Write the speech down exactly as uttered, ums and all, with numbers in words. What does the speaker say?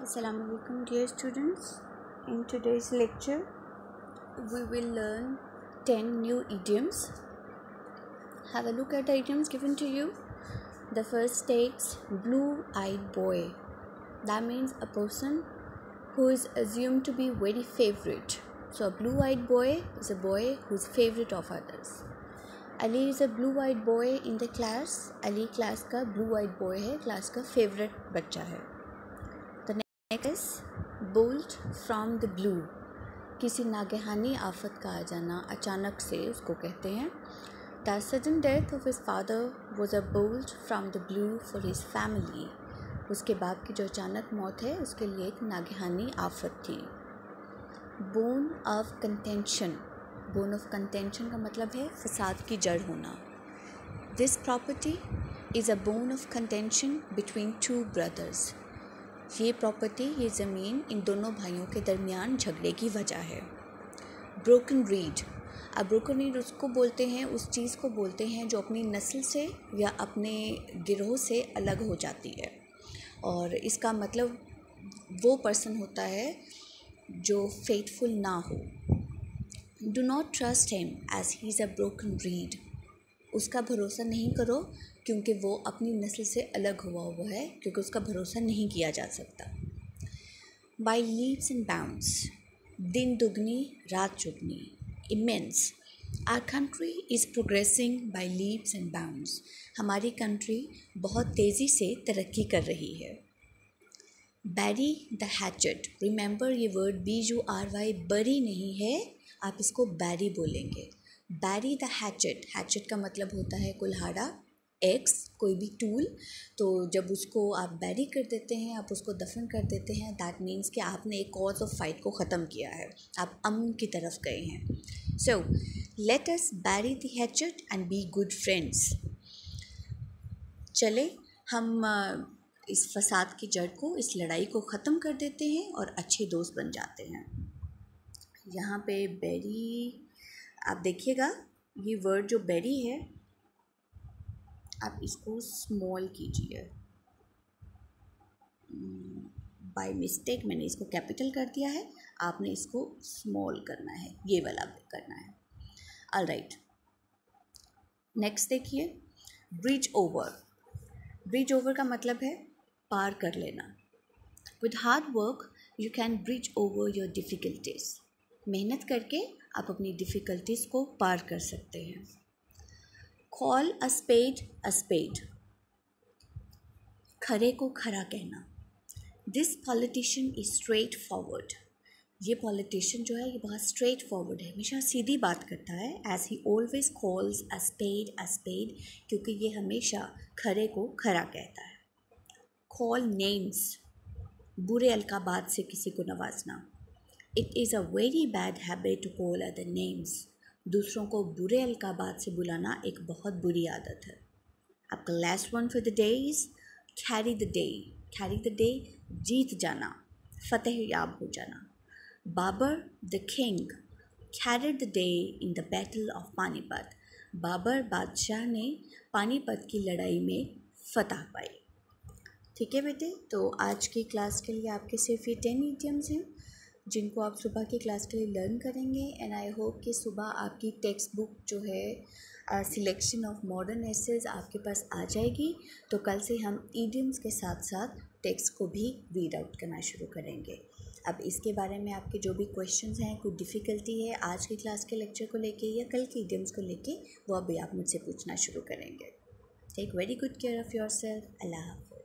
Assalamualaikum dear students. In today's lecture we will learn ten new idioms. Have a look at the idioms given to you. The first states blue-eyed boy. That means a person who is assumed to be very favorite. So a blue-eyed boy is a boy who is favorite of others. Ali is a blue-eyed boy in the class. Ali class का blue-eyed boy है, class का favorite बच्चा है. Next is bolt from the blue. किसी नागहानी आफत का आ जाना, अचानक से उसको कहते हैं. The sudden death of his father was a bolt from the blue for his family. उसके बाप की जो अचानक मौत है उसके लिए एक नागहानी आफत थी. Bone of contention. Bone of contention का मतलब है फसाद की जड़ होना. This property is a bone of contention between two brothers. ये प्रॉपर्टी, ये ज़मीन इन दोनों भाइयों के दरमियान झगड़े की वजह है. Broken reed. अब ब्रोकन रीड उसको बोलते हैं, उस चीज़ को बोलते हैं जो अपनी नस्ल से या अपने गिरोह से अलग हो जाती है. और इसका मतलब वो पर्सन होता है जो फेथफुल ना हो. Do not trust him as he is a broken reed. उसका भरोसा नहीं करो क्योंकि वो अपनी नस्ल से अलग हुआ हुआ है, क्योंकि उसका भरोसा नहीं किया जा सकता. By leaps and bounds. दिन दुगनी रात चुगनी. Immense. Our country is progressing by leaps and bounds. हमारी कंट्री बहुत तेज़ी से तरक्की कर रही है. Bury the hatchet. रिमेंबर ये word B U R Y bury नहीं है, आप इसको बैरी बोलेंगे. बैरी द हैचेट. हैचेट का मतलब होता है कुल्हाड़ा, एक्स, कोई भी टूल. तो जब उसको आप बैरी कर देते हैं, आप उसको दफन कर देते हैं, दैट मीन्स कि आपने एक कॉज ऑफ फाइट को ख़त्म किया है, आप अमन की तरफ गए हैं. So let us bury the hatchet and be good friends. चले हम इस फसाद की जड़ को, इस लड़ाई को ख़त्म कर देते हैं और अच्छे दोस्त बन जाते हैं. यहाँ पे बैरी आप देखिएगा, ये वर्ड जो बैरी है आप इसको स्मॉल कीजिए. बाय मिस्टेक मैंने इसको कैपिटल कर दिया है, आपने इसको स्मॉल करना है, ये वाला करना है. ऑल राइट, नेक्स्ट देखिए ब्रिज ओवर. ब्रिज ओवर का मतलब है पार कर लेना. With hard work you can bridge over your difficulties. मेहनत करके आप अपनी डिफ़िकल्टीज़ को पार कर सकते हैं. Call a spade a spade. खरे को खरा कहना. This politician is straight forward. ये पॉलिटिशियन जो है ये बहुत स्ट्रेट फॉरवर्ड है, हमेशा सीधी बात करता है. As he always calls a spade a spade, क्योंकि ये हमेशा खरे को खरा कहता है. Call names. बुरे अलकाबात से किसी को नवाजना. It is a very bad habit to call other names. दूसरों को बुरे अलकाबात से बुलाना एक बहुत बुरी आदत है. आपका last one for the day is carry the day. Carry the day, जीत जाना, फतेह याब हो जाना. Babur the king carried the day in the battle of Panipat. Babur बादशाह ने पानीपत की लड़ाई में फतह पाई. ठीक है बेटे, तो आज की क्लास के लिए आपके सिर्फ ये टेन इडियम्स हैं जिनको आप सुबह की क्लास के लिए लर्न करेंगे. एंड आई होप कि सुबह आपकी टेक्स्ट बुक जो है सिलेक्शन ऑफ मॉडर्न एसेज आपके पास आ जाएगी. तो कल से हम इडियम्स के साथ साथ टेक्स्ट को भी रीड आउट करना शुरू करेंगे. अब इसके बारे में आपके जो भी क्वेश्चंस हैं, कोई डिफ़िकल्टी है आज की क्लास के लेक्चर को लेके या कल के इडियम्स को लेके, वो अभी आप मुझसे पूछना शुरू करेंगे. Take very good care of yourself. अल्लाह हाफ़िज़.